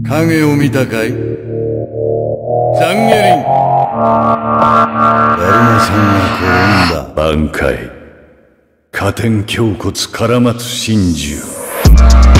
影を見たかい？チャンゲリン。だるまさんが転んだ。挽回。加点胸骨唐松真珠。